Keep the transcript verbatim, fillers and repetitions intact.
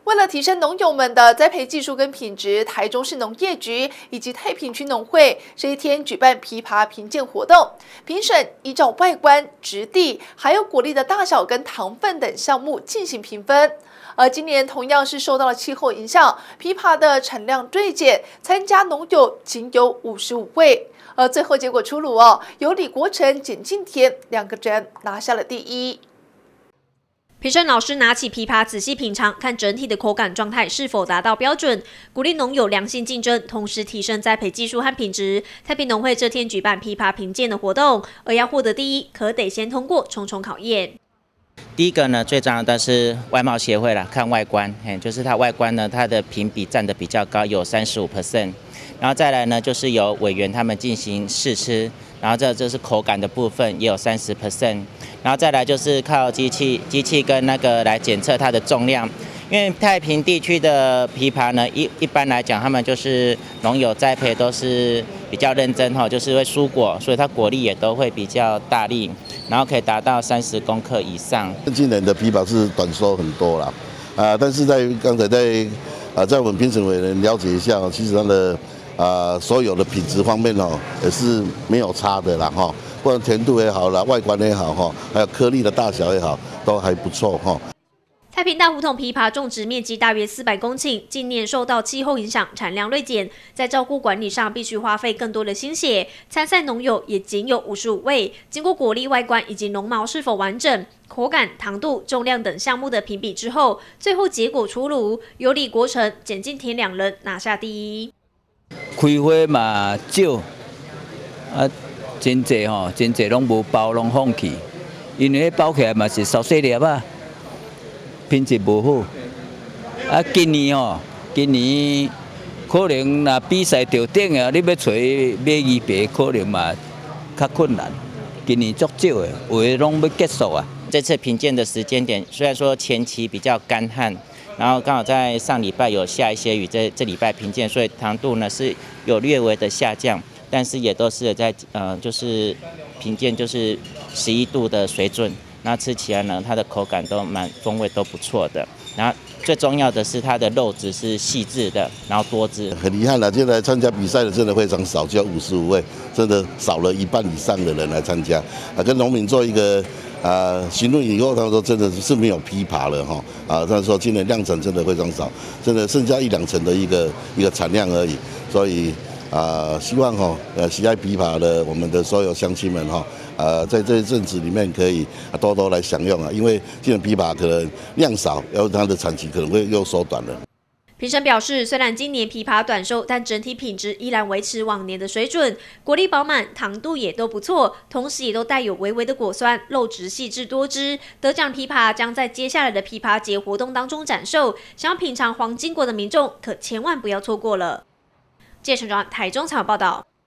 为了提升农友们的栽培技术跟品质，台中市农业局以及太平区农会这一天举办枇杷评鉴活动，评审依照外观、质地，还有果粒的大小跟糖分等项目进行评分。而今年同样是受到了气候影响，枇杷的产量锐减，参加农友仅有五十五位。而最后结果出炉哦，由李国成、简敬田两个人拿下了第一。 评审老师拿起枇杷仔细品尝，看整体的口感状态是否达到标准，鼓励农友良性竞争，同时提升栽培技术和品质。太平农会这天举办枇杷评鉴的活动，而要获得第一，可得先通过重重考验。 第一个呢，最重要的是外贸协会啦，看外观，嘿，就是它外观呢，它的评比占的比较高，有 百分之三十五。然后再来呢，就是由委员他们进行试吃，然后这就是口感的部分也有 百分之三十。 然后再来就是靠机器、机器跟那个来检测它的重量，因为太平地区的枇杷呢，一一般来讲，他们就是农友栽培都是比较认真哈，就是会蔬果，所以它果粒也都会比较大粒，然后可以达到三十公克以上。 今年的枇杷是短收很多啦，啊，但是在刚才在啊，在我们评审委员了解一下，其实它的啊所有的品质方面哦，也是没有差的啦哈。 不管甜度也好啦，外观也好哈，还有颗粒的大小也好，都还不错哈。 太平大胡同枇杷种植面积大约四百公顷，近年受到气候影响，产量锐减，在照顾管理上必须花费更多的心血。参赛农友也仅有五十五位，经过果粒外观以及绒毛是否完整、口感、糖度、重量等项目的评比之后，最后结果出炉，由李国成、简敬田两人拿下第一。 开花嘛少，啊。 真济吼，真济拢无包，拢放弃，因为包起来嘛是小细粒啊，品质无好。啊，今年吼，今年可能若比赛着顶啊，你要找买鱼皮可能嘛较困难。今年足少的，有的拢要结束啊。 这次评鉴的时间点，虽然说前期比较干旱，然后刚好在上礼拜有下一些雨，这这礼拜评鉴，所以糖度呢是有略微的下降。 但是也都是在呃，就是评鉴就是十一度的水准，那吃起来呢，它的口感都蛮风味都不错的。然后最重要的是它的肉质是细致的，然后多汁。很遗憾了，现在参加比赛的真的非常少，只有五十五位，真的少了一半以上的人来参加。啊，跟农民做一个啊询问以后，他们说真的是没有枇杷了哈。啊，他说今年量产真的非常少，真的剩下一两成的一个一个产量而已，所以。 啊、呃，希望哈、哦，呃，喜爱枇杷的我们的所有乡亲们哈、哦，呃，在这一阵子里面可以多多来享用啊，因为现在枇杷可能量少，然后它的产期可能会又缩短了。 评审表示，虽然今年枇杷短收，但整体品质依然维持往年的水准，果粒饱满，糖度也都不错，同时也都带有微微的果酸，肉质细致多汁。得奖枇杷将在接下来的枇杷节活动当中展售，想要品尝黄金果的民众可千万不要错过了。记者陈庄台中采访报道。